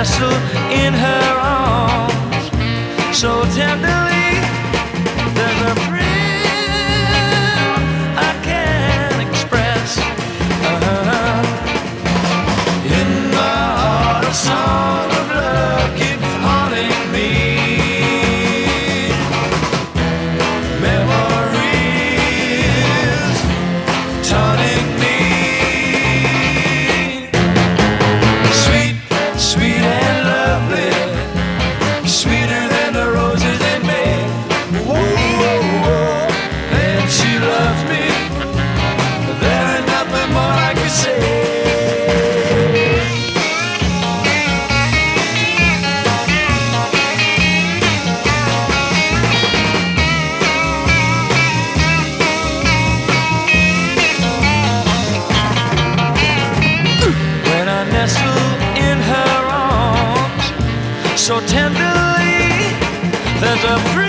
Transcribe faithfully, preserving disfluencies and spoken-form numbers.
nestle in her arms so tenderly. There's a thrill I can't express. Uh-huh. In my heart, a song of love keeps haunting me. Memories taunting me. Sweet, sweet and lovely, sweeter than the roses in May. Whoa, whoa, whoa, and she loves me. There ain't nothing more I can say. When I nestle in her arms so tenderly, there's a free